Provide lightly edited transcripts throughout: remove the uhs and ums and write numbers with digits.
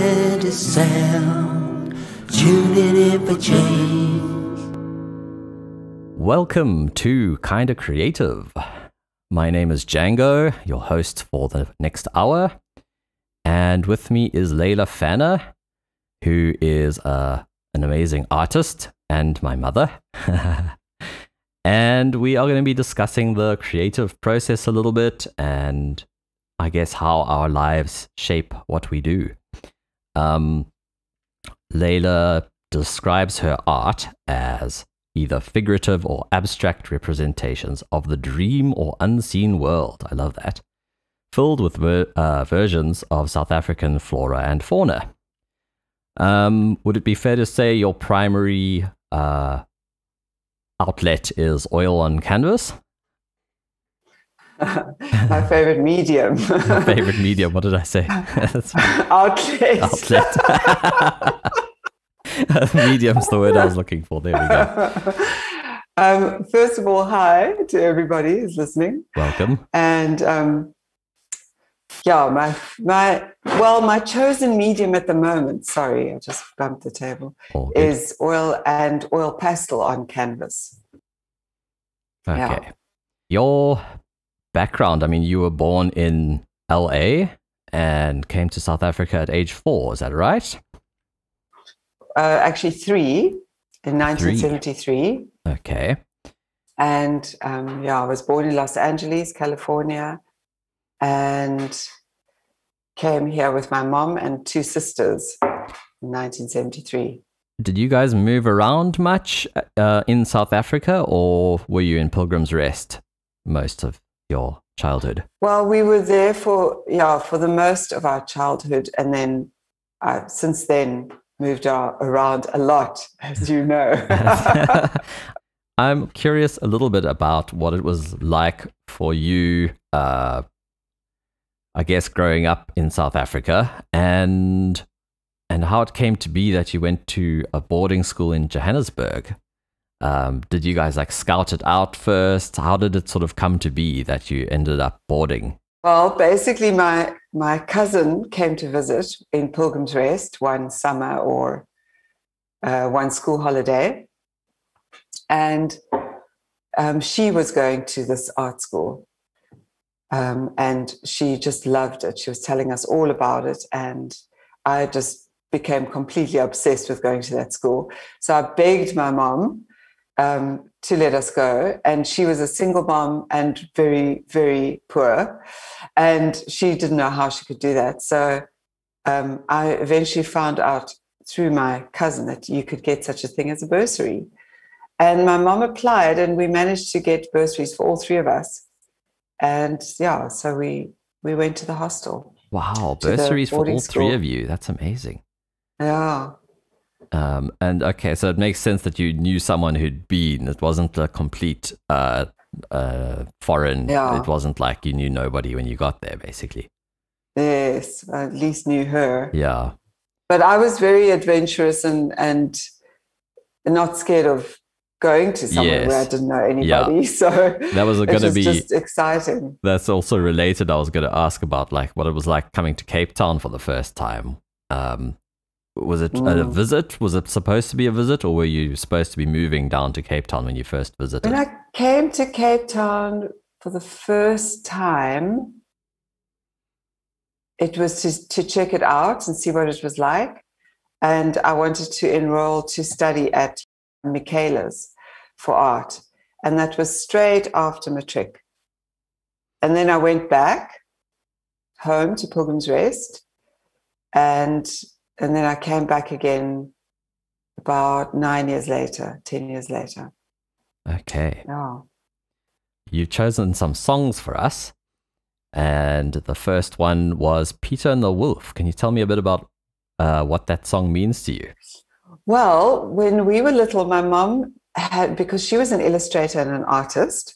Kinda sound, tuning in for change. Welcome to Kinda Creative. My name is Django, your host for the next hour. And with me is Leila Fanner, who is an amazing artist and my mother. And we are going to be discussing the creative process a little bit and I guess how our lives shape what we do. Leila describes her art as either figurative or abstract representations of the dream or unseen world. I love that. Filled with versions of South African flora and fauna. Would it be fair to say your primary outlet is oil on canvas? My favorite medium. Favorite medium, what did I say? Outlet. Medium's the word I was looking for. There we go. First of all, hi to everybody who's listening. Welcome. And my chosen medium at the moment, sorry, I just bumped the table, is oil and oil pastel on canvas. Okay. Yeah. Your background, I mean, you were born in LA and came to South Africa at age 4, is that right? Actually 3, in 1973. Okay. And I was born in Los Angeles, California, and came here with my mom and 2 sisters in 1973. Did you guys move around much in South Africa, or were you in Pilgrim's Rest most of your childhood? Well, we were there for the most of our childhood, and then since then moved around a lot, as you know. I'm curious a little bit about what it was like for you, I guess, growing up in South Africa, and how it came to be that you went to a boarding school in Johannesburg. Did you guys scout it out first? How did it sort of come to be that you ended up boarding? Well, basically my cousin came to visit in Pilgrim's Rest one summer or one school holiday. And she was going to this art school. And she just loved it. She was telling us all about it. And I just became completely obsessed with going to that school. So I begged my mom to let us go. And she was a single mom and very, very poor. And she didn't know how she could do that. So I eventually found out through my cousin that you could get such a thing as a bursary. And my mom applied, and we managed to get bursaries for all 3 of us. And so we went to the hostel. Wow, bursaries for all 3 of you. That's amazing. Yeah. And okay, so it makes sense that you knew someone who'd been. It wasn't a complete foreign. Yeah. It wasn't like you knew nobody when you got there, basically. Yes, I at least knew her. Yeah. But I was very adventurous and not scared of going to somewhere where I didn't know anybody. Yeah. So that was going to be just exciting. That's also related. I was going to ask about what it was like coming to Cape Town for the first time. Was it a visit? Was it supposed to be a visit, or were you supposed to be moving down to Cape Town when you first visited? When I came to Cape Town for the first time, it was to check it out and see what it was like. And I wanted to enroll to study at Michaela's for art. And that was straight after matric. And then I went back home to Pilgrim's Rest. And then I came back again about 9 years later, 10 years later. Okay. Yeah. You've chosen some songs for us. And the first one was Peter and the Wolf. Can you tell me a bit about what that song means to you? Well, when we were little, my mom had, because she was an illustrator and an artist,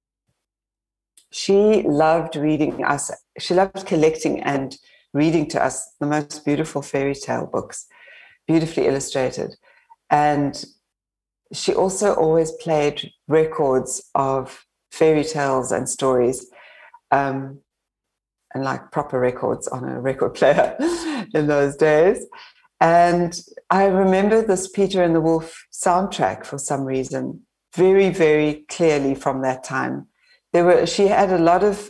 she loved reading us. She loved collecting and reading to us the most beautiful fairy tale books, beautifully illustrated. And she also always played records of fairy tales and stories. and like proper records on a record player in those days. And I remember this Peter and the Wolf soundtrack for some reason, very, very clearly from that time. She had a lot of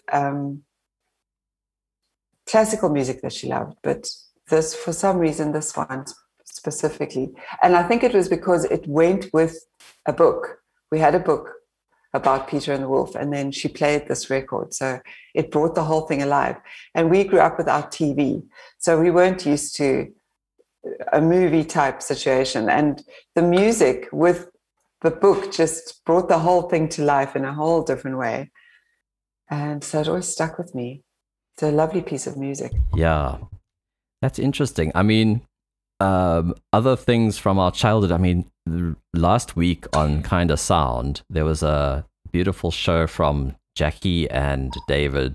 classical music that she loved, but for some reason, this one specifically. And I think it was because it went with a book. We had a book about Peter and the Wolf, and then she played this record. So it brought the whole thing alive. And we grew up without TV, so we weren't used to a movie type situation. And the music with the book just brought the whole thing to life in a whole different way. And so it always stuck with me. It's a lovely piece of music. Yeah, that's interesting. I mean, other things from our childhood. I mean, last week on Kinda Sound, there was a beautiful show from Jackie and David,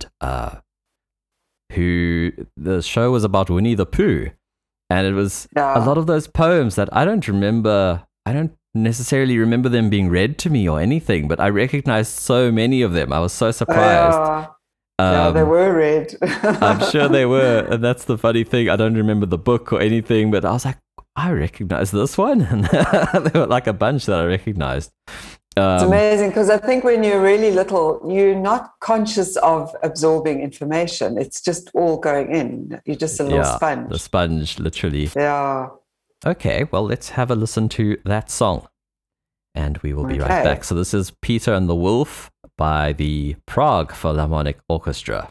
who the show was about Winnie the Pooh. And it was a lot of those poems that I don't necessarily remember them being read to me or anything, but I recognized so many of them. I was so surprised. Yeah, they were read. I'm sure they were. And that's the funny thing. I don't remember the book or anything, but I was like, I recognize this one. And there were like a bunch that I recognized. It's amazing because I think when you're really little, you're not conscious of absorbing information. It's just all going in. You're just a little sponge. The sponge, literally. Yeah. Okay, well, let's have a listen to that song. And we will be right back. So this is Peter and the Wolf by the Prague Philharmonic Orchestra.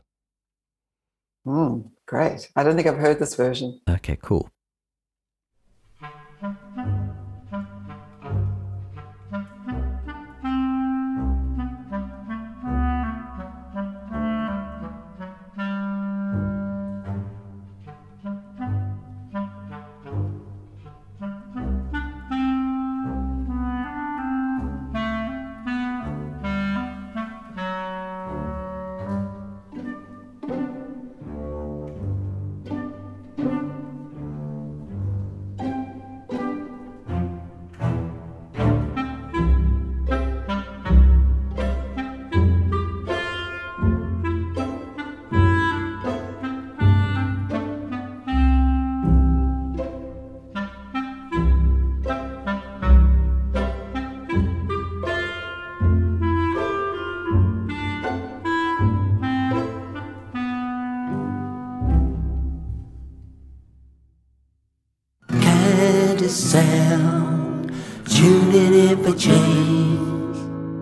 Great. I don't think I've heard this version. Okay, cool. Sound, tuning in for change.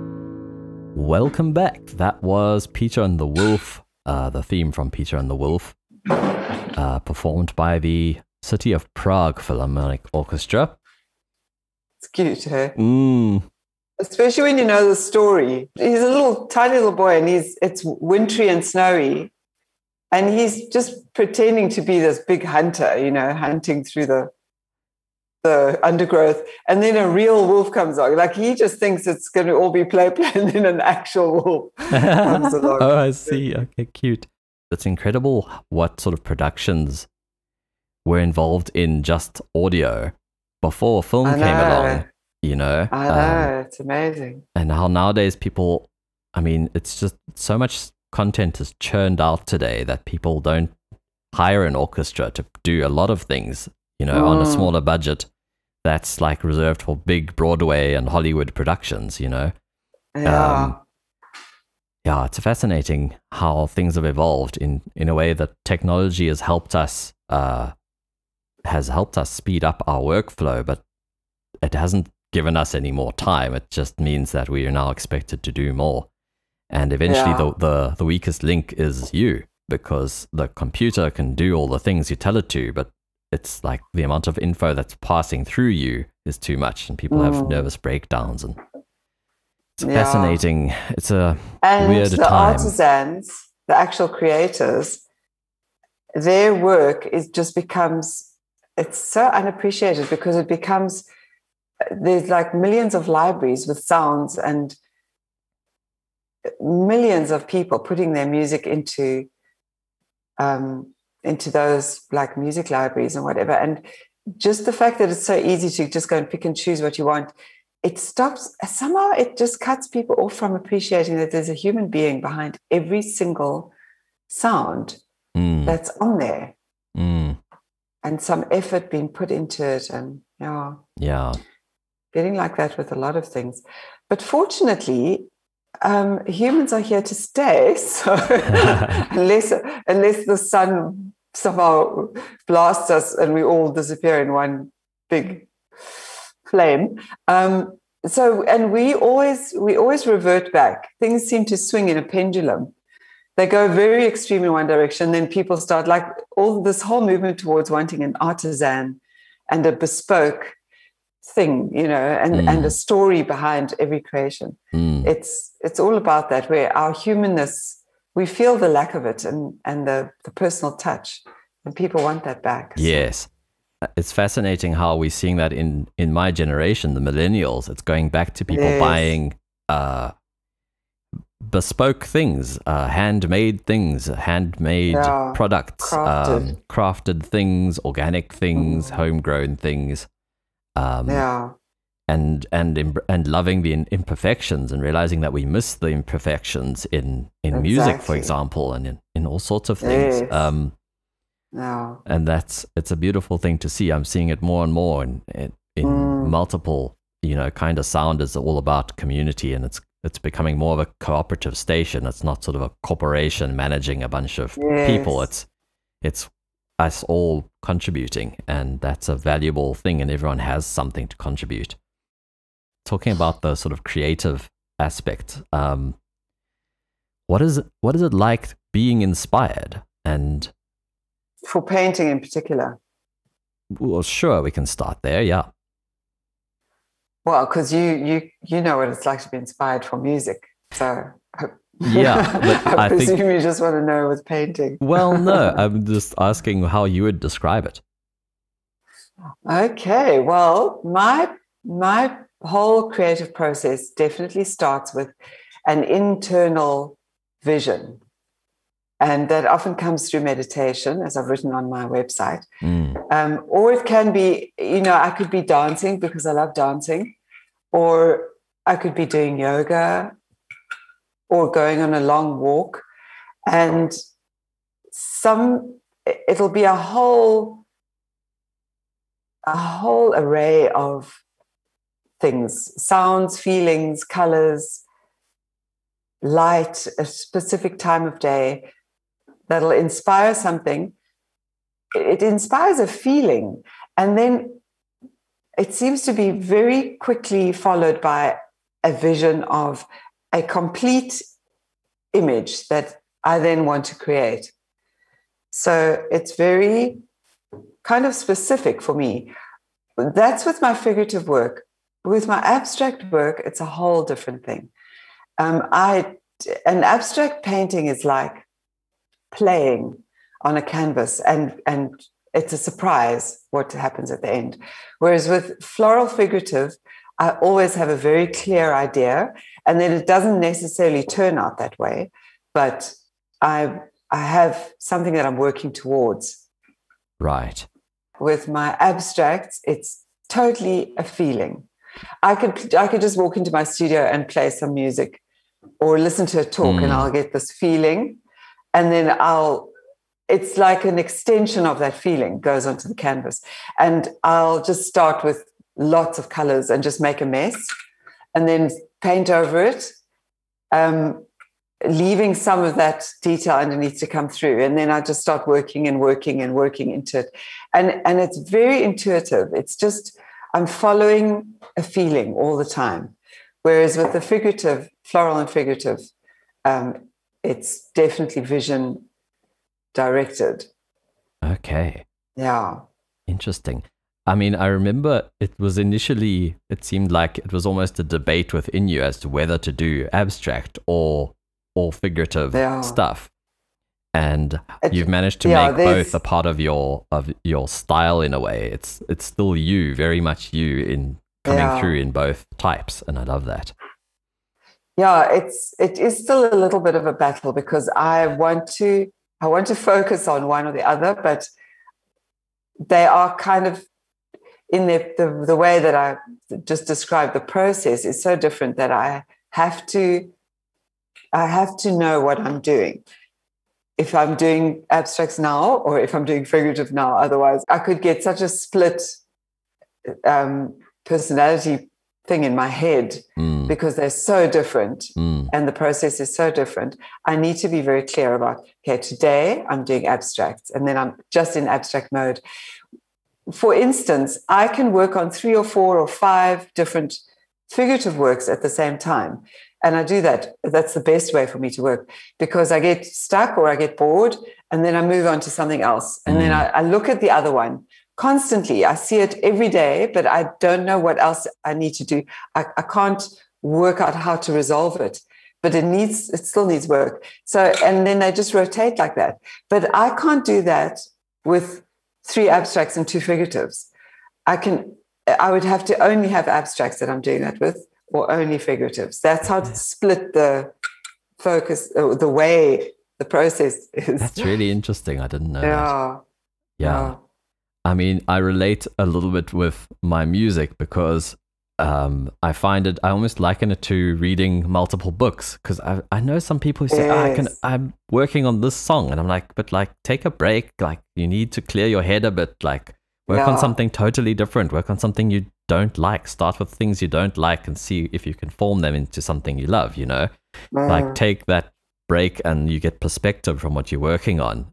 Welcome back. That was Peter and the Wolf, the theme from Peter and the Wolf, performed by the City of Prague Philharmonic Orchestra. It's cute, huh? Especially when you know the story. He's a tiny little boy, and it's wintry and snowy, and he's just pretending to be this big hunter, hunting through the undergrowth, and then a real wolf comes along. Like he just thinks it's going to all be play, and then an actual wolf comes along. Oh, I see. Okay, cute. It's incredible what sort of productions were involved in just audio before film came along. I know, it's amazing. And how nowadays people, I mean, it's just so much content is churned out today that people don't hire an orchestra to do a lot of things, on a smaller budget. That's like reserved for big Broadway and Hollywood productions, Yeah. It's fascinating how things have evolved in a way that technology has helped us speed up our workflow, but it hasn't given us any more time. It just means that we are now expected to do more. And eventually the weakest link is you, because the computer can do all the things you tell it to, but it's like the amount of info that's passing through you is too much, and people have nervous breakdowns, and it's fascinating. It's a weird time. And the artisans, the actual creators, their work it's so unappreciated because it becomes, there's like millions of libraries with sounds and millions of people putting their music into those like music libraries and whatever. And just the fact that it's so easy to just go and pick and choose what you want, it just cuts people off from appreciating that there's a human being behind every single sound that's on there, Mm. and some effort being put into it, and getting like that with a lot of things. But fortunately, humans are here to stay. So unless the sun somehow blasts us and we all disappear in one big flame. And we always revert back. Things seem to swing in a pendulum. They go very extreme in one direction, then people start like all this whole movement towards wanting an artisan and a bespoke thing, and a story behind every creation. It's all about that, where our humanness, we feel the lack of it, and the personal touch, and people want that back. Yes. It's fascinating how we're seeing that in my generation, the millennials. It's going back to people buying bespoke things, handmade things, handmade products, crafted things, organic things, homegrown things, and loving the imperfections, and realizing that we miss the imperfections in music, for example, and in all sorts of things. And it's a beautiful thing to see. I'm seeing it more and more in multiple, kind of sound is all about community, and it's becoming more of a cooperative station. It's not sort of a corporation managing a bunch of people. It's us all contributing, and that's a valuable thing, and everyone has something to contribute. Talking about the sort of creative aspect, what is it like being inspired? And for painting in particular? Well, sure, we can start there. Yeah. Well, because you know what it's like to be inspired for music, so yeah. But I presume you just want to know with painting. Well, no, I'm just asking how you would describe it. Okay. Well, my whole creative process definitely starts with an internal vision. And that often comes through meditation, as I've written on my website. Or it can be, I could be dancing because I love dancing, or I could be doing yoga, or going on a long walk. And it'll be a whole array of things: sounds, feelings, colors, light, a specific time of day that'll inspire something. It inspires a feeling, and then it seems to be very quickly followed by a vision of a complete image that I then want to create. So it's very kind of specific for me. That's with my figurative work. With my abstract work, it's a whole different thing. An abstract painting is like playing on a canvas, and it's a surprise what happens at the end. Whereas with floral figurative, I always have a very clear idea, and then it doesn't necessarily turn out that way, but I have something that I'm working towards. Right. With my abstracts, it's totally a feeling. I could just walk into my studio and play some music or listen to a talk, and I'll get this feeling. And then it's like an extension of that feeling goes onto the canvas. And I'll just start with lots of colors and just make a mess, and then paint over it, leaving some of that detail underneath to come through. And then I just start working into it. And it's very intuitive. It's just, I'm following a feeling all the time. Whereas with the figurative, floral and figurative, it's definitely vision directed. Okay. Yeah. Interesting. I mean, I remember it seemed like it was almost a debate within you as to whether to do abstract or figurative stuff. And you've managed to make both a part of your style in a way. It's still you, very much you, in coming through in both types, and I love that. Yeah, it is still a little bit of a battle, because I want to focus on one or the other, but they are kind of in the way that I just described. The process is so different that I have to know what I'm doing. if I'm doing abstracts now or if I'm doing figurative now. Otherwise, I could get such a split personality thing in my head because they're so different and the process is so different. I need to be very clear about, okay, today I'm doing abstracts and then I'm just in abstract mode. For instance, I can work on 3 or 4 or 5 different figurative works at the same time. And I do that. That's the best way for me to work because I get stuck or I get bored and then I move on to something else. And then I look at the other one constantly. I see it every day, but I don't know what else I need to do. I can't work out how to resolve it, but it still needs work. So, and then they just rotate like that. But I can't do that with 3 abstracts and 2 figuratives. I would have to only have abstracts that I'm doing that with, or only figuratives. That's how to split the focus, the way the process is. That's really interesting. I didn't know that. Yeah. I mean, I relate a little bit with my music because I find it, I almost liken it to reading multiple books because I know some people who say, I'm working on this song. And I'm like, but like, take a break. Like, you need to clear your head a bit. Like, work on something totally different. Work on something you don't like. Start with things you don't like and see if you can form them into something you love, you know? Like, take that break and you get perspective from what you're working on.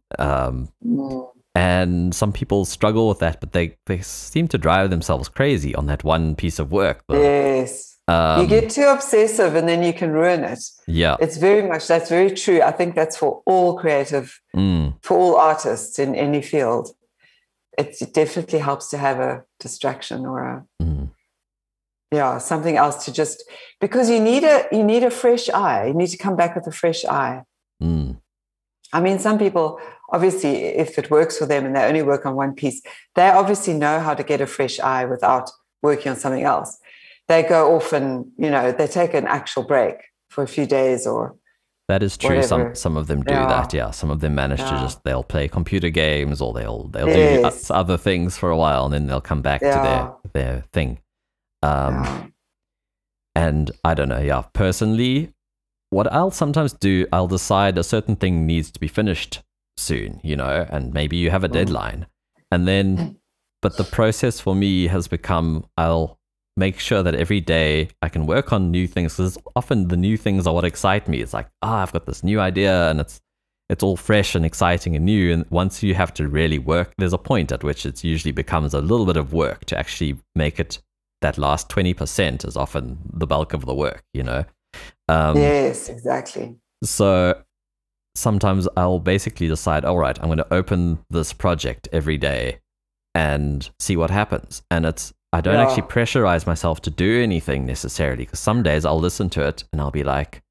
And some people struggle with that, but they seem to drive themselves crazy on that one piece of work. Yes. You get too obsessive and then you can ruin it. Yeah. It's that's very true. I think that's for all creative, for all artists in any field. It definitely helps to have a distraction or something else to just, because you need a fresh eye. You need to come back with a fresh eye. I mean, some people, obviously, if it works for them and they only work on one piece, they obviously know how to get a fresh eye without working on something else. They go off and, they take an actual break for a few days or that is true. Whatever. Some of them do that. Yeah. Some of them manage to they'll play computer games or they'll do other things for a while and then they'll come back to their thing. And I don't know. Yeah. Personally, what I'll sometimes do, I'll decide a certain thing needs to be finished soon, and maybe you have a deadline. And then, but the process for me has become, I'll make sure that every day I can work on new things because often the new things are what excite me. It's like, I've got this new idea and it's all fresh and exciting and new. And once you have to really work, there's a point at which it usually becomes a little bit of work to actually make it. That last 20% is often the bulk of the work, yes, exactly. So sometimes I'll basically decide, all right, I'm going to open this project every day and see what happens. And I don't actually pressurize myself to do anything necessarily because some days I'll listen to it and I'll be like,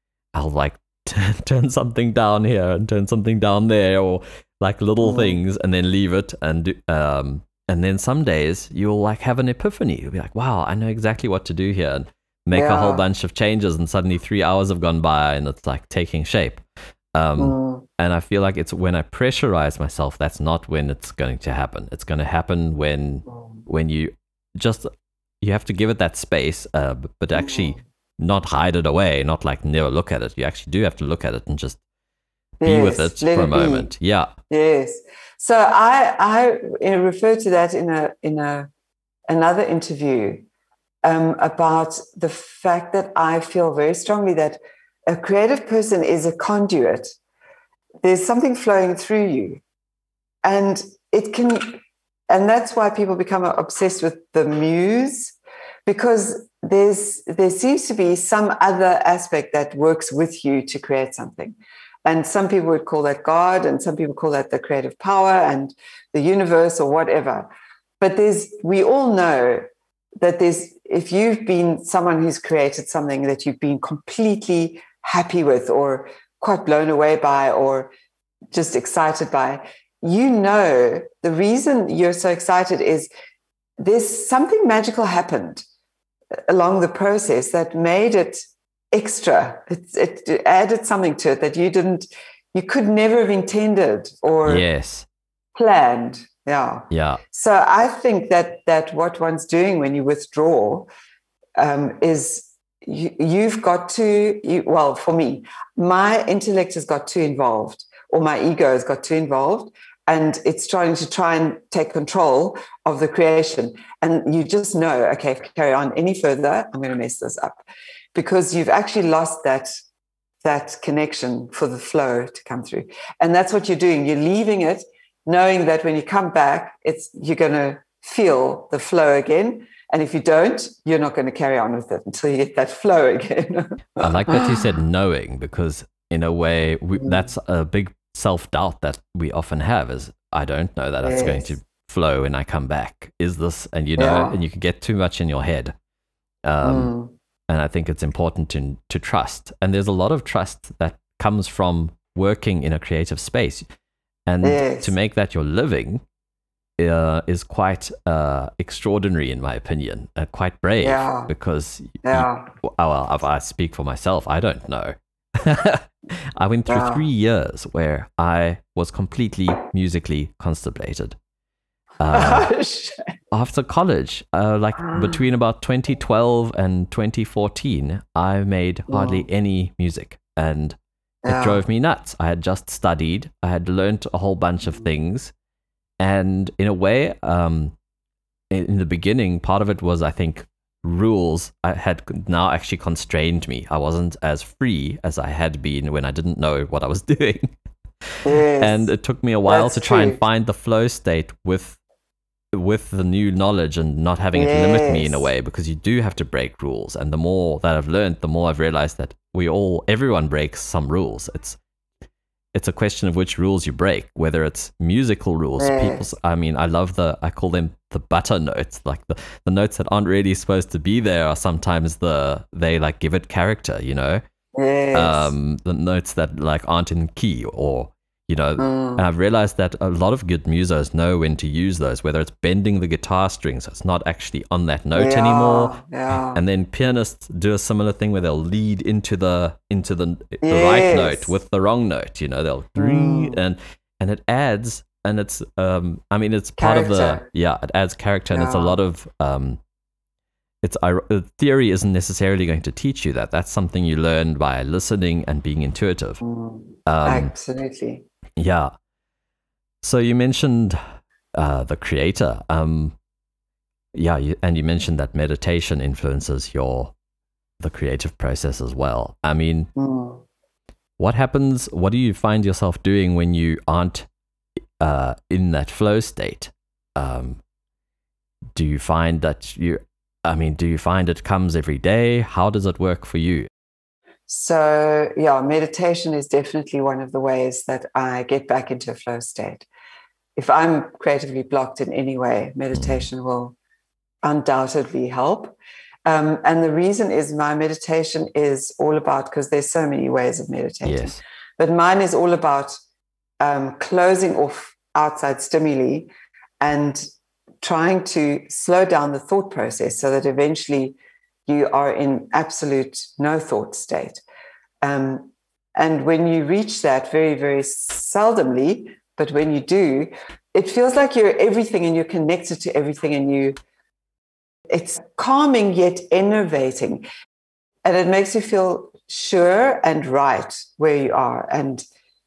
turn something down here and turn something down there or like little things and then leave it and then some days you'll like have an epiphany. You'll be like, wow, I know exactly what to do here and make a whole bunch of changes and suddenly 3 hours have gone by and it's like taking shape. And I feel like it's when I pressurize myself, that's not when it's going to happen. It's going to happen when you have to give it that space, but actually not hide it away, not like never look at it. You actually do have to look at it and just be with it for a moment. Yeah. Yes. So I refer to that in another interview about the fact that I feel very strongly that a creative person is a conduit. There's something flowing through you, and that's why people become obsessed with the muse, because there seems to be some other aspect that works with you to create something. And some people would call that God, and some people call that the creative power and the universe or whatever. But we all know that if you've been someone who's created something that you've been completely happy with or quite blown away by or just excited by, the reason you're so excited is there's something magical happened along the process that made it extra. It added something to it that you could never have intended or planned. Yeah. So I think that what one's doing when you withdraw is you've got to, well, for me, my intellect has got too involved, or my ego has got too involved, and it's trying to take control of the creation. And you just know, okay, if I carry on any further, I'm going to mess this up, because you've actually lost that connection for the flow to come through. And that's what you're doing. You're leaving it, knowing that when you come back, you're going to feel the flow again. And if you don't, you're not going to carry on with it until you get that flow again. I like that you said knowing, because in a way, that's a big self-doubt that we often have, is I don't know that it's going to flow when I come back. Is this, and you know, and you can get too much in your head. And I think it's important to trust. And there's a lot of trust that comes from working in a creative space. And to make that your living is quite extraordinary, in my opinion, quite brave, because if I speak for myself, I don't know. I went through 3 years where I was completely musically constipated. After college, between about 2012 and 2014, I made hardly any music, and it drove me nuts. I had just studied, I had learned a whole bunch of things, and in a way, in the beginning, part of it was, I think, rules I had now actually constrained me. I wasn't as free as I had been when I didn't know what I was doing. And it took me a while to try and find the flow state with the new knowledge, and not having it limit me in a way, because you do have to break rules. And the more that I've learned, the more I've realized that everyone breaks some rules. It's a question of which rules you break, whether it's musical rules. I call them the butter notes, like the notes that aren't really supposed to be there are sometimes they like give it character, you know. The notes that like aren't in key, or you know, and I've realized that a lot of good musos know when to use those, whether it's bending the guitar strings so it's not actually on that note anymore. And then pianists do a similar thing where they'll lead into the right note with the wrong note, you know, they'll and it adds, and it's it's part of it adds character, and it's a lot of theory isn't necessarily going to teach you that. That's something you learn by listening and being intuitive. Absolutely. Yeah. So you mentioned the creator. And you mentioned that meditation influences the creative process as well. I mean, what happens? What do you find yourself doing when you aren't in that flow state? Do you find that do you find it comes every day? How does it work for you? So, meditation is definitely one of the ways that I get back into a flow state. If I'm creatively blocked in any way, meditation will undoubtedly help. And the reason is my meditation is all about, because there's so many ways of meditating, but mine is all about closing off outside stimuli and trying to slow down the thought process so that eventually you are in absolute no thought state. And when you reach that, very, very seldomly, but when you do, it feels like you're everything and you're connected to everything, and it's calming yet innovating. And it makes you feel sure and right where you are. And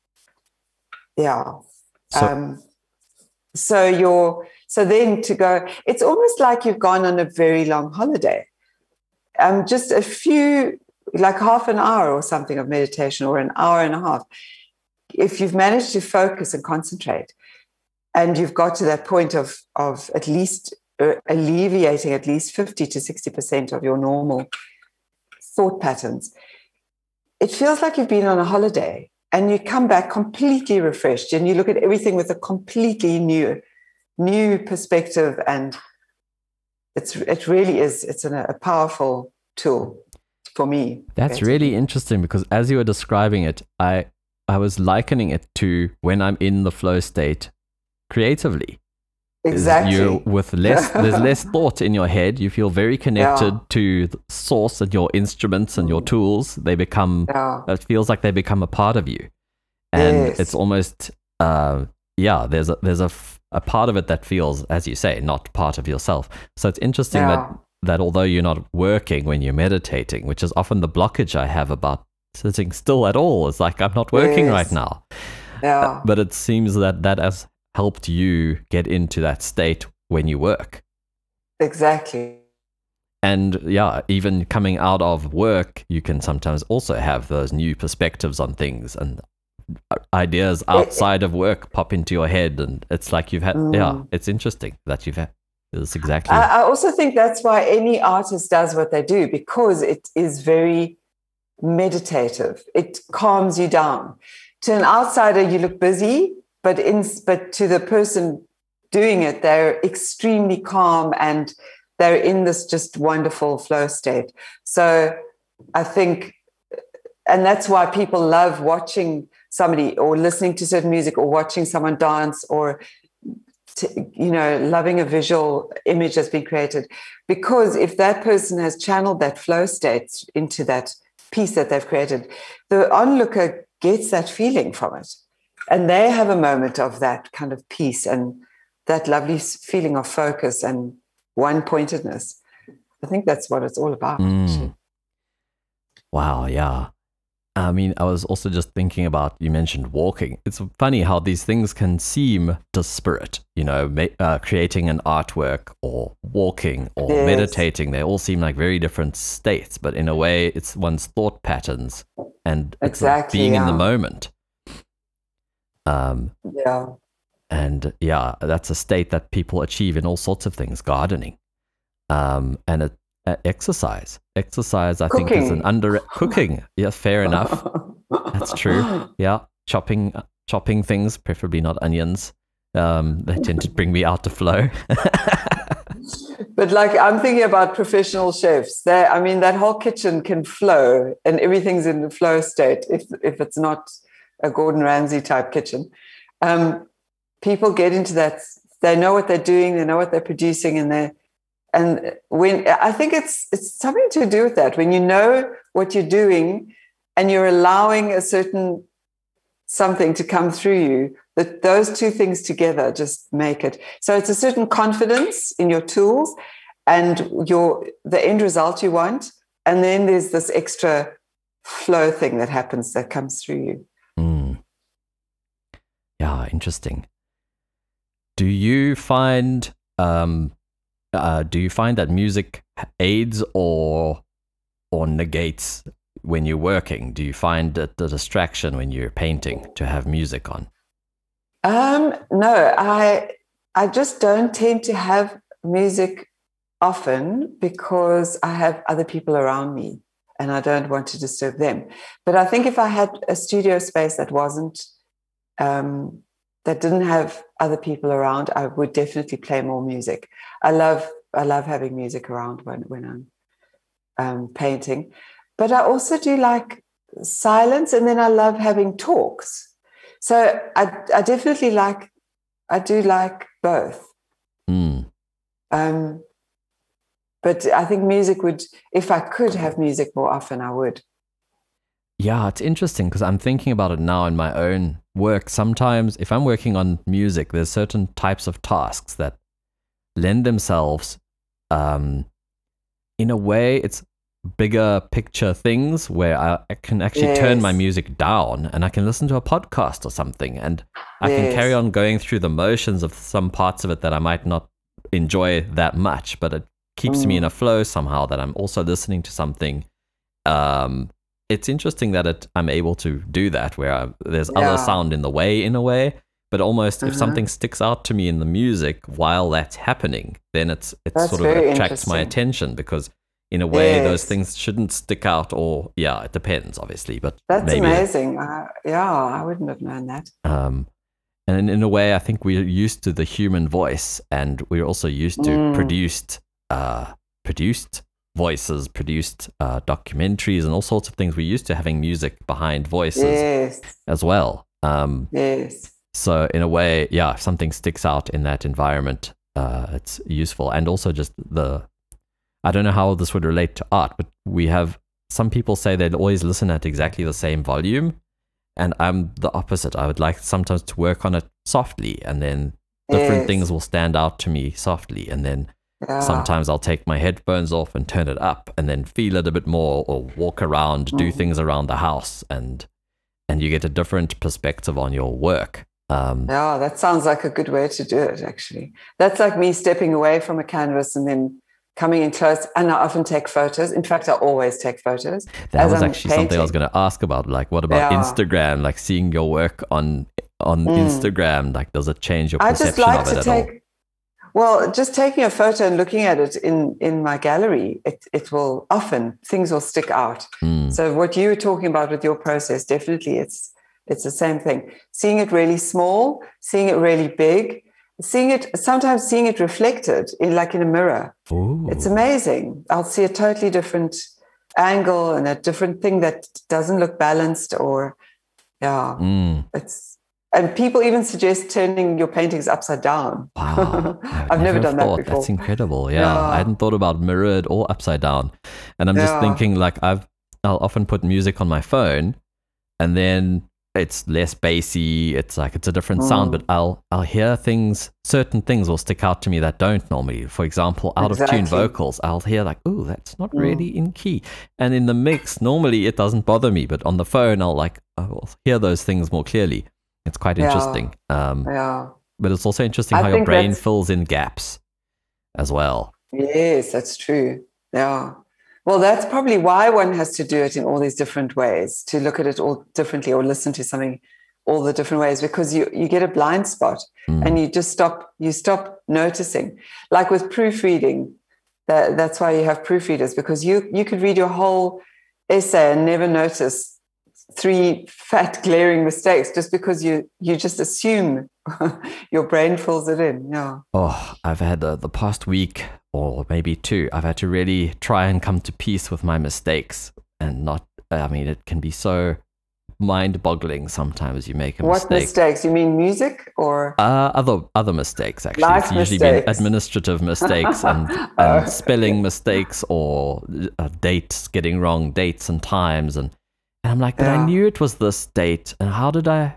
so then to go, it's almost like you've gone on a very long holiday. Just a few, like half an hour or something of meditation, or an hour and a half. If you've managed to focus and concentrate, and you've got to that point of at least alleviating at least 50 to 60% of your normal thought patterns, it feels like you've been on a holiday, and you come back completely refreshed, and you look at everything with a completely new perspective. And it really is, it's a powerful tool for me. That's really interesting, because as you were describing it, I was likening it to when I'm in the flow state creatively. Exactly. There's less thought in your head. You feel very connected to the source and your instruments and your tools. They become, it feels like they become a part of you. And it's almost, there's a part of it that feels, as you say, not part of yourself. So it's interesting that although you're not working when you're meditating, which is often the blockage I have about sitting still at all, it's like, I'm not working right now. Yeah. But it seems that that has helped you get into that state when you work. Exactly. And yeah, even coming out of work, you can sometimes also have those new perspectives on things, and ideas outside of work pop into your head. And it's like you've had, it's interesting that you've had this exactly. I also think that's why any artist does what they do, because it is very meditative. It calms you down. To an outsider, you look busy, but to the person doing it, they're extremely calm and they're in this just wonderful flow state. So I think, and that's why people love watching somebody or listening to certain music or watching someone dance or, loving a visual image that's been created. Because if that person has channeled that flow state into that piece that they've created, the onlooker gets that feeling from it. And they have a moment of that kind of peace and that lovely feeling of focus and one-pointedness. I think that's what it's all about. Wow, yeah. I mean, I was also just thinking about, you mentioned walking. It's funny how these things can seem disparate, creating an artwork or walking or meditating. They all seem like very different states, but in a way it's one's thought patterns and it's like being in the moment. And yeah, that's a state that people achieve in all sorts of things, gardening, and exercise. Exercise, I think, is an cooking. Yeah, fair enough. That's true. Yeah, chopping things, preferably not onions. They tend to bring me out of flow. But like, I'm thinking about professional chefs. That whole kitchen can flow, and everything's in the flow state. If it's not a Gordon Ramsay type kitchen, people get into that. They know what they're doing. They know what they're producing, and when I think it's something to do with that. When you know what you're doing, and you're allowing a certain something to come through you, that those two things together just make it. So it's a certain confidence in your tools and the end result you want, and then there's this extra flow thing that comes through you. Yeah, interesting. Do you find that music aids or negates when you're working? Do you find it a distraction when you're painting to have music on? No, I just don't tend to have music often because I have other people around me and I don't want to disturb them. But I think if I had a studio space that wasn't, that didn't have other people around, I would definitely play more music. I love having music around when I'm painting, but I also do like silence, and then I love having talks. So I definitely like both. But I think music would, if I could have music more often, I would. Yeah, it's interesting because I'm thinking about it now in my own work. Sometimes if I'm working on music, there's certain types of tasks that lend themselves, in a way, it's bigger picture things where I can actually turn my music down and I can listen to a podcast or something, and I can carry on going through the motions of some parts of it that I might not enjoy that much, but it keeps me in a flow somehow that I'm also listening to something. It's interesting that I'm able to do that where there's other sound in the way, in a way, but almost if something sticks out to me in the music while that's happening, then it sort of attracts my attention, because in a way those things shouldn't stick out, or it depends obviously, but that's maybe amazing. I wouldn't have known that. And in a way I think we're used to the human voice, and we're also used to produced voices, produced documentaries and all sorts of things. We're used to having music behind voices as well. So in a way, if something sticks out in that environment, it's useful. And also just I don't know how this would relate to art, but we have some people say they'd always listen at exactly the same volume, and I'm the opposite. I would like sometimes to work on it softly, and then different things will stand out to me softly, and then sometimes I'll take my headphones off and turn it up and then feel it a bit more, or walk around, do things around the house. And and you get a different perspective on your work. Yeah, that sounds like a good way to do it, actually. That's like me stepping away from a canvas and then coming in close. And I often take photos. In fact, I always take photos. That was actually something I was going to ask about. Like, what about Instagram? Like seeing your work on Instagram, like, does it change your perception of it at all? Well, just taking a photo and looking at it in my gallery, it will often, things will stick out. So what you were talking about with your process, definitely it's the same thing. Seeing it really small, seeing it really big, sometimes seeing it reflected in a mirror. Ooh. It's amazing. I'll see a totally different angle and a different thing that doesn't look balanced and people even suggest turning your paintings upside down. Wow. I've never done that before. That's incredible. Yeah. I hadn't thought about mirrored or upside down. And I'm just thinking, like, I'll often put music on my phone and then it's less bassy. It's like, it's a different sound, but I'll hear certain things will stick out to me that don't normally. For example, out of tune vocals, I'll hear like, oh, that's not really in key. And in the mix, normally it doesn't bother me, but on the phone, I'll hear those things more clearly. It's quite interesting. But it's also interesting how your brain fills in gaps as well. Yes, that's true. Yeah. Well, that's probably why one has to do it in all these different ways, to look at it all differently or listen to something all the different ways, because you get a blind spot and you just stop noticing. Like with proofreading, that's why you have proofreaders, because you could read your whole essay and never notice 3 fat glaring mistakes just because you just assume your brain fills it in. Yeah. Oh, I've had the past week or maybe 2, I've had to really try and come to peace with my mistakes and it can be so mind-boggling sometimes. You make a mistake. What mistakes? You mean music or? Other mistakes, actually. Life it's usually been administrative mistakes and spelling mistakes or dates, getting wrong dates and times. And I'm like, but I knew it was this date. And how did I?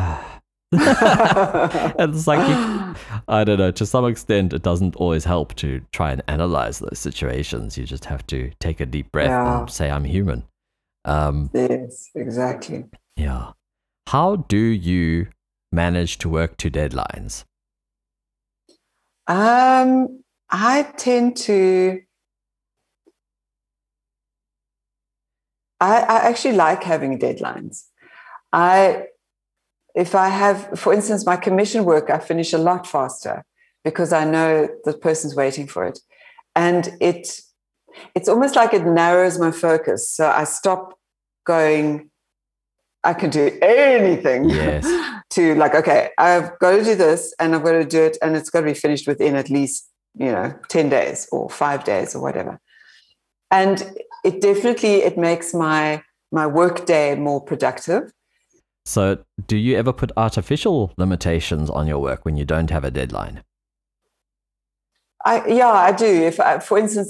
It's like, I don't know, to some extent, it doesn't always help to try and analyze those situations. You just have to take a deep breath and say, I'm human. Yes, exactly. Yeah. How do you manage to work to deadlines? I tend to. I actually like having deadlines. If I have, for instance, my commission work, I finish a lot faster because I know the person's waiting for it. And it's almost like it narrows my focus. So I stop going, I can do anything to like, okay, I've got to do this and I've got to do it. And it's got to be finished within at least, 10 days or 5 days or whatever. And it makes my work day more productive. So do you ever put artificial limitations on your work when you don't have a deadline? I do. For instance,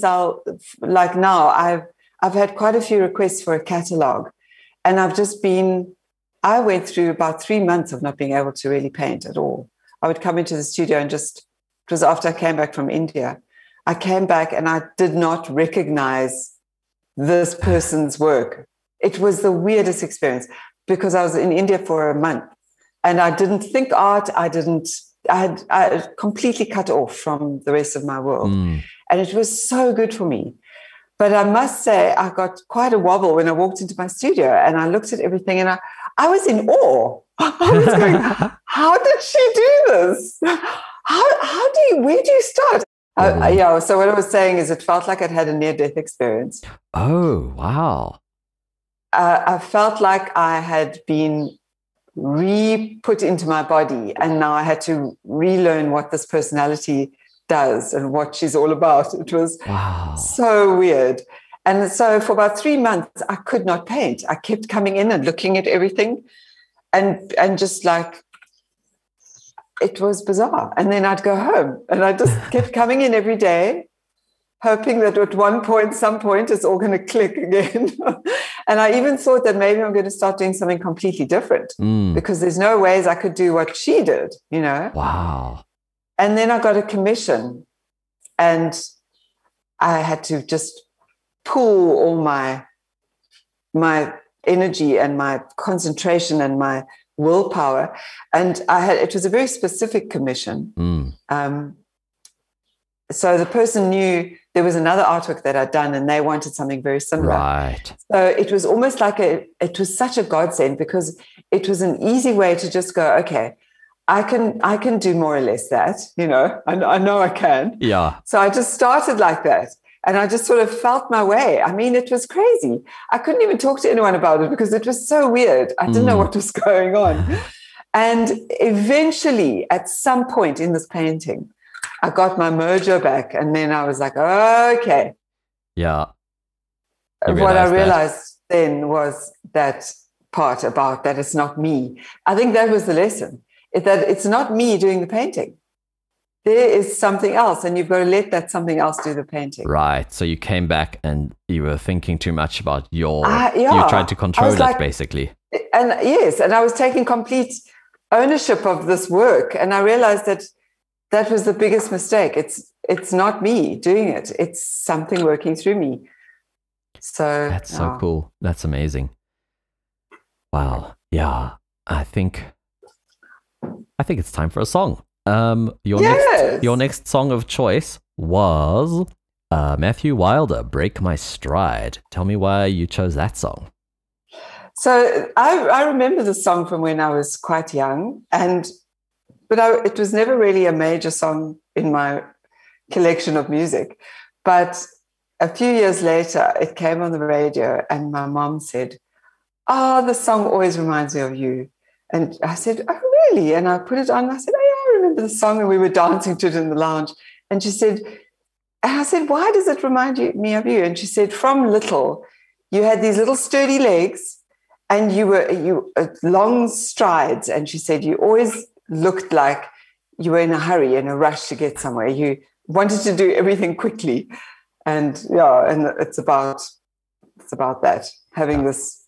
I've had quite a few requests for a catalog, and I went through about 3 months of not being able to really paint at all. I would come into the studio and it was after I came back from India. I came back and I did not recognize this person's work. It was the weirdest experience because I was in India for a month and I didn't think art. I had completely cut off from the rest of my world. And it was so good for me. But I must say, I got quite a wobble when I walked into my studio and I looked at everything and I was in awe. I was going, how did she do this? Where do you start? So what I was saying is it felt like I'd had a near-death experience. Oh, wow. I felt like I had been re-put into my body and now I had to relearn what this personality does and what she's all about. It was so weird. And so for about 3 months, I could not paint. I kept coming in and looking at everything and just like, it was bizarre. And then I'd go home and I just kept coming in every day, hoping that at some point, it's all going to click again. And I even thought that maybe I'm going to start doing something completely different because there's no ways I could do what she did, Wow. And then I got a commission and I had to just pull all my energy and my concentration and my willpower. And it was a very specific commission. So the person knew there was another artwork that I'd done and they wanted something very similar. Right. So it was almost like it was such a godsend, because it was an easy way to just go, okay, I can do more or less that, I know I can. Yeah. So I just started like that. And I just sort of felt my way. I mean, it was crazy. I couldn't even talk to anyone about it because it was so weird. I didn't know what was going on. And eventually, at some point in this painting, I got my mojo back. And then I was like, okay. Yeah. What I realized then was that part about that it's not me. I think that was the lesson, that it's not me doing the painting. There is something else, and you've got to let that something else do the painting. Right. So you came back and you were thinking too much about you tried to control it, basically. And yes, and I was taking complete ownership of this work, and I realized that was the biggest mistake. It's not me doing it. It's something working through me. So that's so cool. That's amazing. Wow. Yeah. I think it's time for a song. Your next song of choice was Matthew Wilder, "Break My Stride." Tell me why you chose that song. So I remember the song from when I was quite young, but it was never really a major song in my collection of music. But a few years later, it came on the radio, and my mom said, "Oh, the song always reminds me of you." And I said, "Oh, really?" And I put it on. And I said, "Oh, yeah, I remember the song." And we were dancing to it in the lounge. And she said, and I said, "Why does it remind me of you?" And she said, "From little, you had these little sturdy legs, and you long strides." And she said, "You always looked like you were in a hurry, in a rush to get somewhere. You wanted to do everything quickly." And it's about that, having this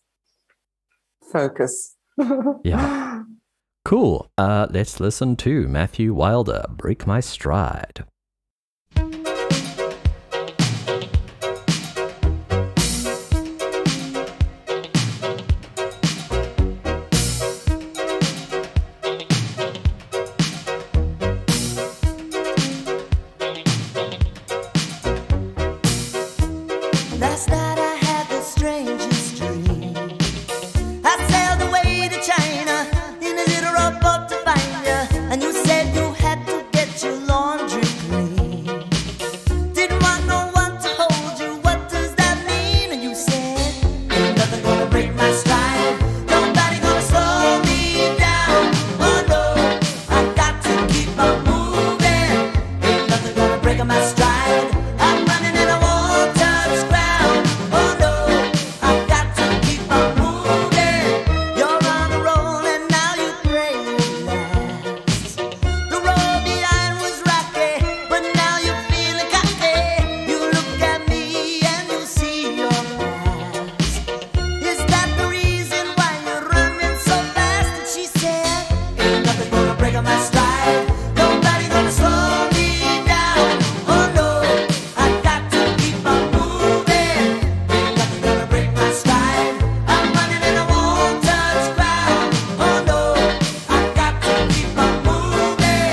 focus. Yeah. Cool. Let's listen to Matthew Wilder, "Break My Stride." Last night I had the strangest dream. I sailed away to China in a little rowboat to find you, and you said you had to get your laundry clean. Didn't want no one to hold you. What does that mean? And you said, ain't nothing gonna break my stride. Nobody gonna slow me down. Oh no, I got to keep on moving. Ain't nothing gonna break my stride. I'm running and I won't touch ground. Oh no, I got to keep on moving. You're on a roll and now you pray it lasts. The road behind was rocky, but now you're feeling cocky. You look at me and you see your past. Is that the reason why you're running so fast? And she said, ain't nothing gonna break my stride. Nobody gonna slow me down. Oh no, I got to keep on moving. Ain't nothing gonna break my stride. I'm running and I won't touch ground. Oh no, I got to keep on moving.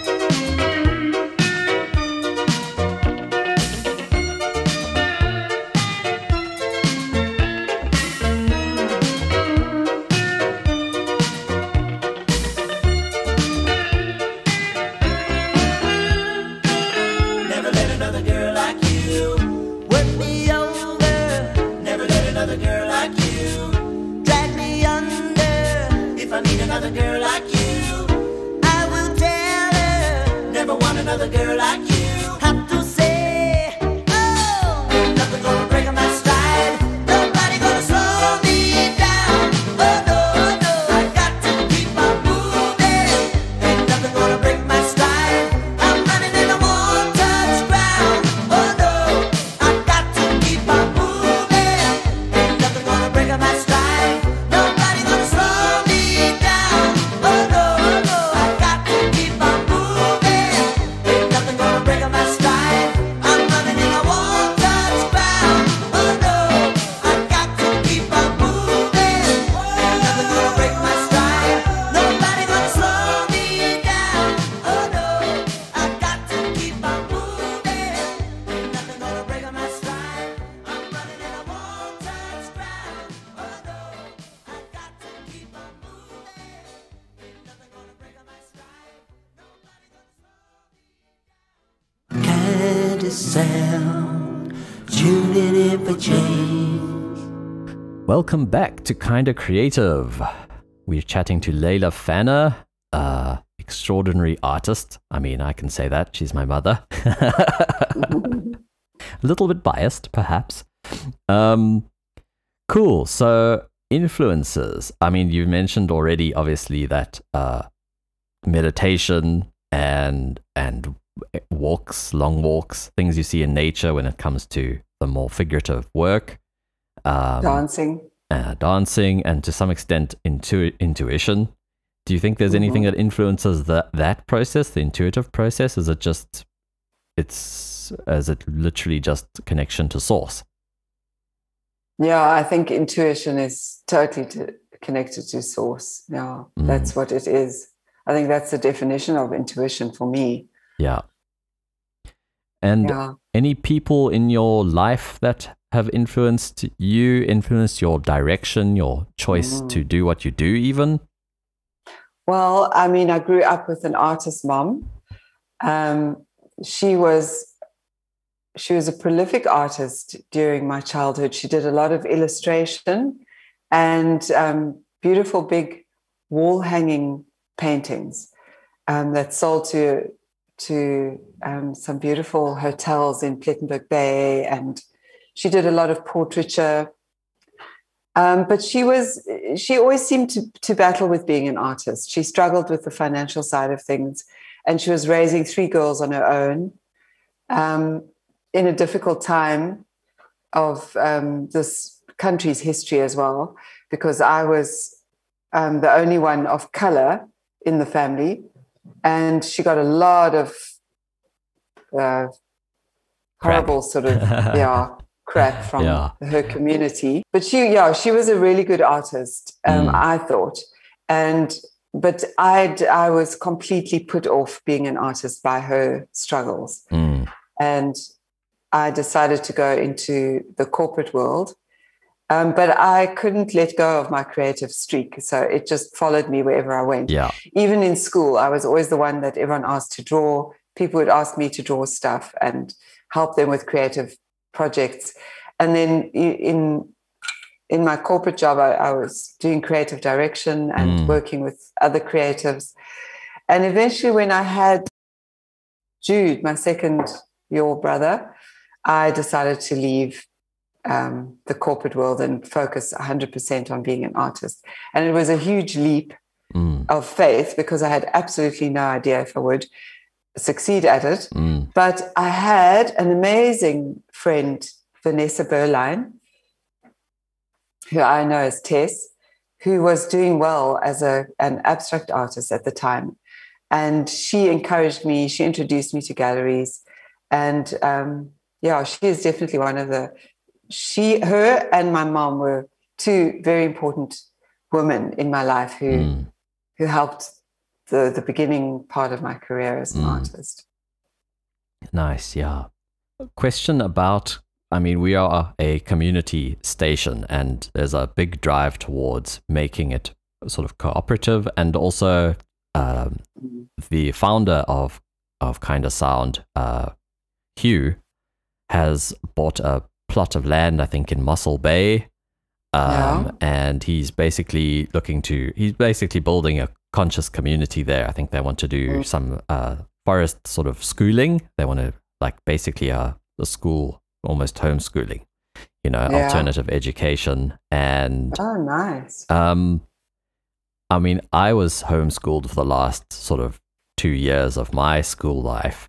Never let another girl like you work me over. Never let another girl like you drag me under. If I meet another girl like you, I will tell her. Never want another girl like you. Have to say, oh, ain't nothing gonna break my stride. Nobody gonna slow me down. Oh no, no, I got to keep on moving. Ain't nothing gonna break my stride. I'm running and I won't touch ground. Oh no, I got to keep on moving. Ain't nothing gonna break my stride. Nobody gonna slow me down. Oh no, no, I got to keep on moving. Ain't nothing gonna break this sound. Tuning in for change. Welcome back to Kinda Creative. We're chatting to Leila Fanner, extraordinary artist. I mean, I can say that. She's my mother. A little bit biased, perhaps. Cool. So, influences. I mean, you mentioned already, obviously, that meditation and walks, long walks, things you see in nature when it comes to the more figurative work. Dancing, and to some extent intuition. Do you think there's anything that influences that process, the intuitive process? Is it literally just connection to source? Yeah, I think intuition is totally connected to source. Yeah, that's what it is. I think that's the definition of intuition for me. Yeah. And any people in your life that have influenced your direction, your choice to do what you do even? Well, I mean, I grew up with an artist mom. She was a prolific artist during my childhood. She did a lot of illustration and beautiful big wall hanging paintings that sold to some beautiful hotels in Plettenberg Bay, and she did a lot of portraiture. But she always seemed to battle with being an artist. She struggled with the financial side of things, and she was raising 3 girls on her own in a difficult time of this country's history as well, because I was the only one of color in the family, and she got a lot of horrible sort of crap from her community. But she was a really good artist, I thought. But I was completely put off being an artist by her struggles. And I decided to go into the corporate world. But I couldn't let go of my creative streak. So it just followed me wherever I went. Yeah. Even in school, I was always the one that everyone asked to draw. People would ask me to draw stuff and help them with creative projects. And then in my corporate job, I was doing creative direction and working with other creatives. And eventually when I had Jude, my second-year brother, I decided to leave the corporate world and focus 100% on being an artist. And it was a huge leap of faith, because I had absolutely no idea if I would succeed at it. But I had an amazing friend, Vanessa Berline, who I know as Tess, who was doing well as an abstract artist at the time. And she encouraged me, she introduced me to galleries. And she is definitely one of her and my mom were 2 very important women in my life who helped the beginning part of my career as an artist. Nice, yeah. Question about, I mean, we are a community station, and there's a big drive towards making it sort of cooperative, and also the founder of Kinda Sound, Hugh, has bought a plot of land, I think, in Mossel Bay, and he's basically building a conscious community there. I think they want to do some forest sort of schooling. They want to basically the school, almost homeschooling, alternative education. And nice. I mean, I was homeschooled for the last sort of 2 years of my school life.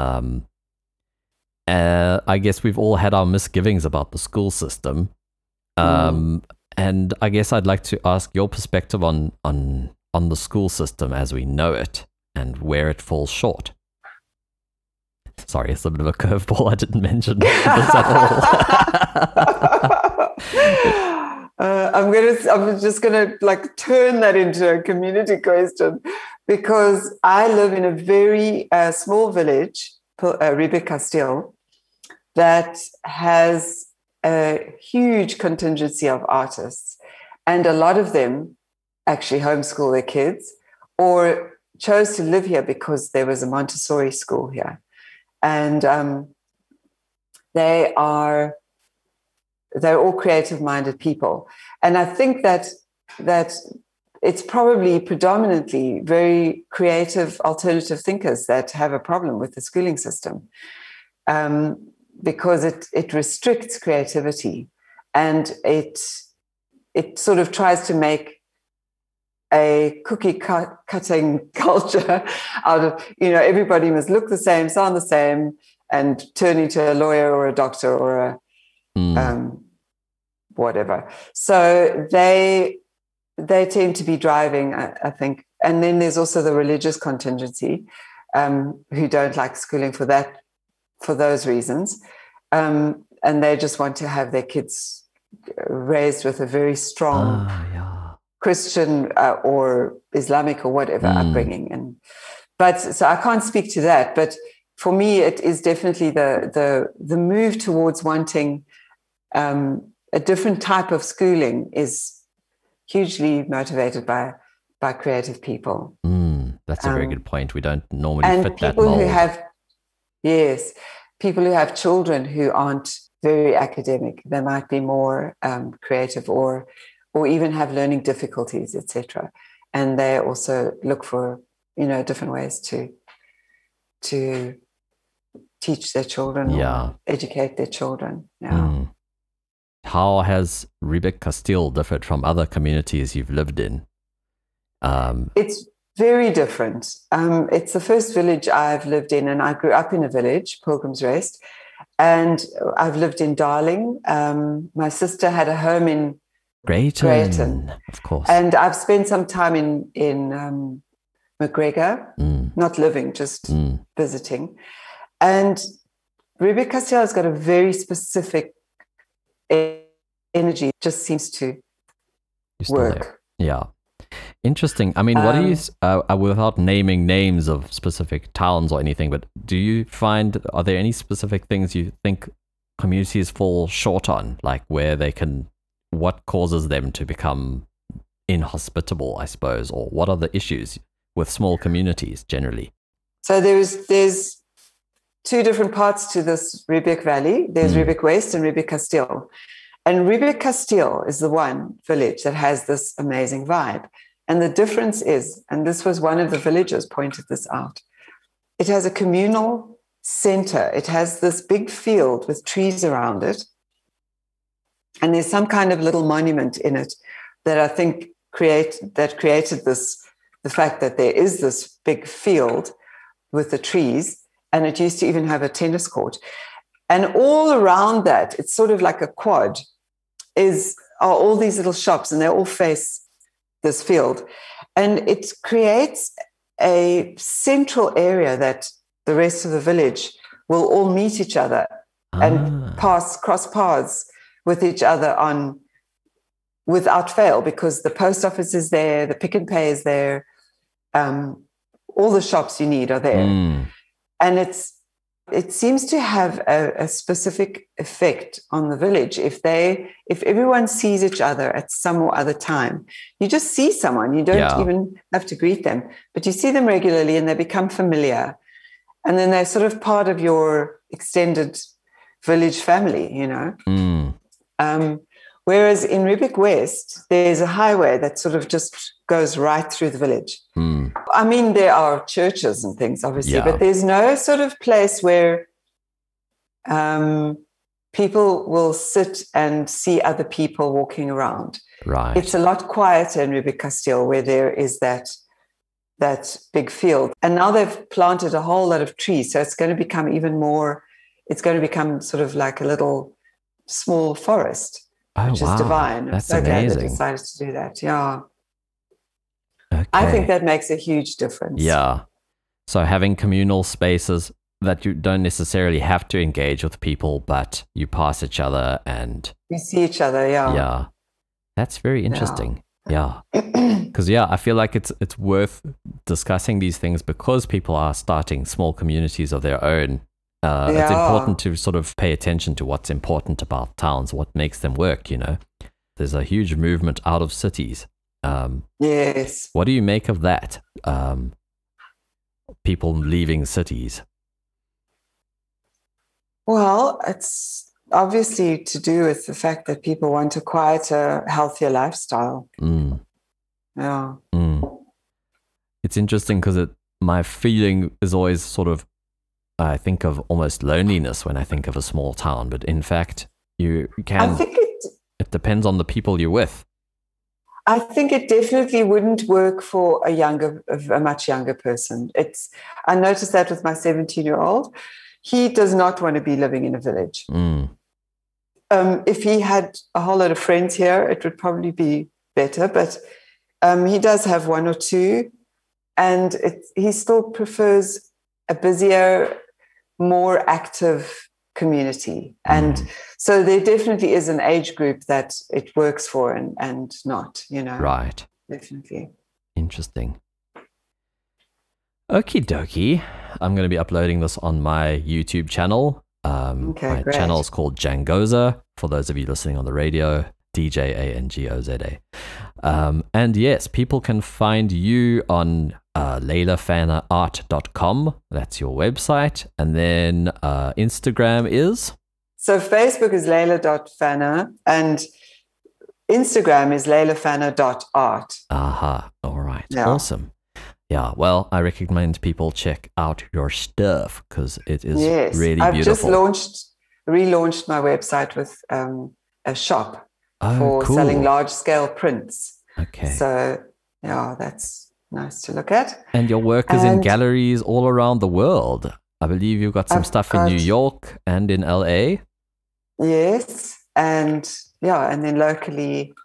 I guess we've all had our misgivings about the school system. And I guess I'd like to ask your perspective on the school system as we know it and where it falls short. Sorry, it's a bit of a curveball. I didn't mention this at all. I'm just gonna turn that into a community question, because I live in a very small village, Ribe Castile, that has a huge contingency of artists, and a lot of them actually homeschool their kids or chose to live here because there was a Montessori school here. And they're all creative-minded people. And I think that it's probably predominantly very creative alternative thinkers that have a problem with the schooling system, because it restricts creativity, and it sort of tries to make a cookie cutting culture out of, everybody must look the same, sound the same, and turn into a lawyer or a doctor or a whatever. So they tend to be driving, I think. And then there's also the religious contingency, who don't like schooling for those reasons. And they just want to have their kids raised with a very strong Christian or Islamic or whatever upbringing. So I can't speak to that. But for me, it is definitely the move towards wanting a different type of schooling is hugely motivated by creative people. That's a very good point. We don't normally fit that mold. People who have children who aren't very academic. They might be more creative or even have learning difficulties, etc. And they also look for different ways to teach their children or educate their children. How has Riebeek Kasteel differed from other communities you've lived in? It's very different. It's the first village I've lived in, and I grew up in a village, Pilgrim's Rest, and I've lived in Darling. My sister had a home in Greyton, of course, and I've spent some time in McGregor, not living, just visiting. And Riebeek Kasteel has got a very specific energy, just seems to work. Yeah. Interesting. I mean, what do you, without naming names of specific towns or anything, but are there any specific things you think communities fall short on, like what causes them to become inhospitable, I suppose, or what are the issues with small communities generally? So there's two different parts to this Riebeek Valley. There's Riebeek West and Riebeek Kasteel. And Riebeek Kasteel is the one village that has this amazing vibe. And the difference is, and this was one of the villagers pointed this out, it has a communal center. It has this big field with trees around it. And there's some kind of little monument in it that I think created the fact that there is this big field with the trees. And it used to even have a tennis court. And all around that, it's sort of like a quad, are all these little shops, and they all face this field. And it creates a central area that the rest of the village will all meet each other and cross paths with each other without fail, because the post office is there, the Pick and Pay is there, all the shops you need are there. And it seems to have a specific effect on the village. If everyone sees each other at some or other time, you just see someone, you don't even have to greet them, but you see them regularly and they become familiar. And then they're sort of part of your extended village family, Whereas in Riebeek West, there's a highway that sort of just goes right through the village. I mean, there are churches and things, obviously, but there's no sort of place where people will sit and see other people walking around. Right. It's a lot quieter in Riebeek Kasteel, where there is that big field. And now they've planted a whole lot of trees, so it's going to become sort of like a little small forest. Which is divine. That's I'm so amazing. glad they decided to do that. Yeah. Okay. I think that makes a huge difference. Yeah. So having communal spaces that you don't necessarily have to engage with people, but you pass each other and you see each other. Yeah. Yeah. That's very interesting. Yeah. Because I feel like it's worth discussing these things because people are starting small communities of their own. It's important to sort of pay attention to what's important about towns, what makes them work, There's a huge movement out of cities. Yes. What do you make of that? People leaving cities? Well, it's obviously to do with the fact that people want a quieter, healthier lifestyle. Yeah. It's interesting because my feeling is always sort of, I think of almost loneliness when I think of a small town, but in fact, you can. I think it depends on the people you're with. I think it definitely wouldn't work for a much younger person. I noticed that with my 17-year-old. He does not want to be living in a village. If he had a whole lot of friends here, it would probably be better. But he does have one or two, and he still prefers a busier, more active community. And so there definitely is an age group that it works for and not, Right. Definitely. Interesting. Okie dokie. I'm going to be uploading this on my YouTube channel. My channel is called Djangoza, for those of you listening on the radio, DJANGOZA. And yes, people can find you on leilafannerart.com. That's your website. And then Instagram is? So Facebook is leila.fanner and Instagram is leilafanner.art. Aha. All right. Yeah. Awesome. Yeah, well, I recommend people check out your stuff because it is really beautiful. I've just relaunched my website with a shop for selling large-scale prints. Okay. So, yeah, that's nice to look at. And your work is in galleries all around the world. I believe you've got some stuff in New York and in LA. Yes, and then locally,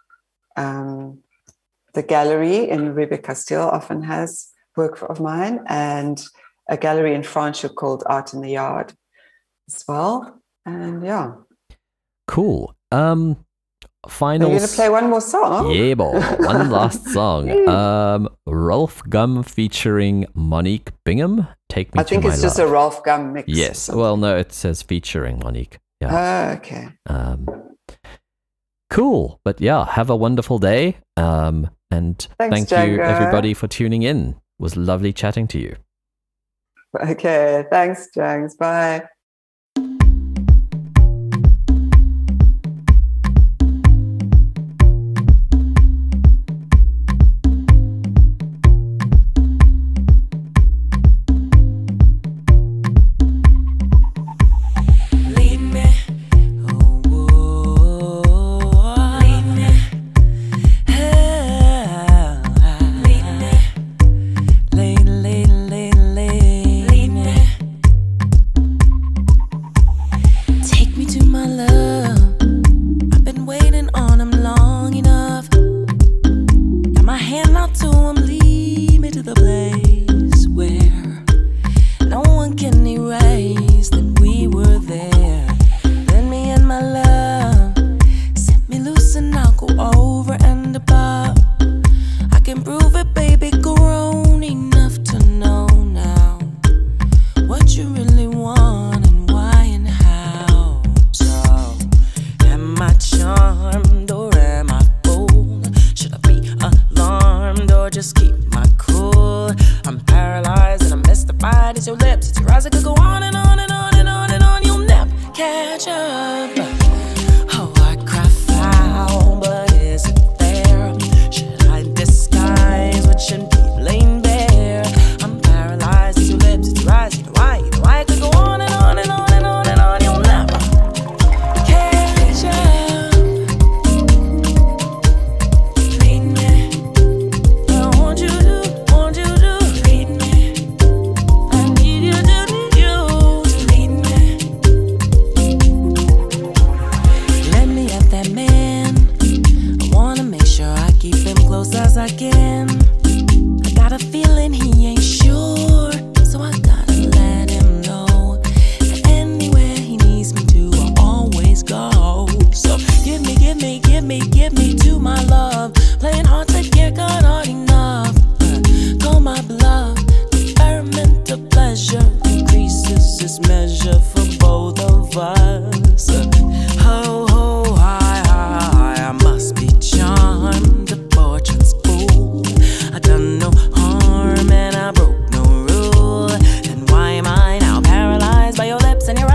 the gallery in Rebecca Castile often has work of mine, and a gallery in France called Art in the Yard as well. And yeah. Cool. Final. Are you going to play one more song? Yeah, boy. One last song. Rolf Gum featuring Monique Bingham. Take Me to My Love. I think it's just a Rolf Gum mix. Yes. Well, no, it says featuring Monique. Yeah. Okay. Cool. But yeah, have a wonderful day. And thank you, everybody, for tuning in. It was lovely chatting to you. Okay. Thanks, Jangs. Bye.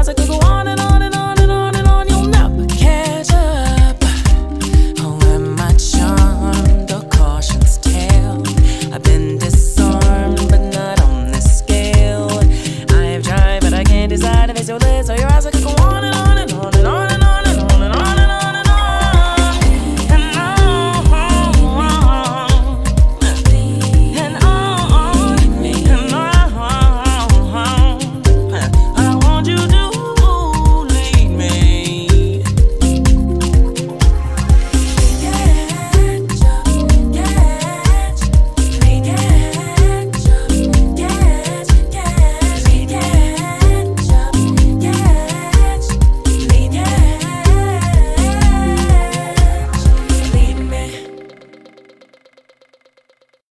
eyes that could go on and on and on and on and on. You'll never catch up. Oh, am I charmed or caution's tale? I've been disarmed, but not on this scale. I have tried, but I can't decide if it's your lips or your eyes that could go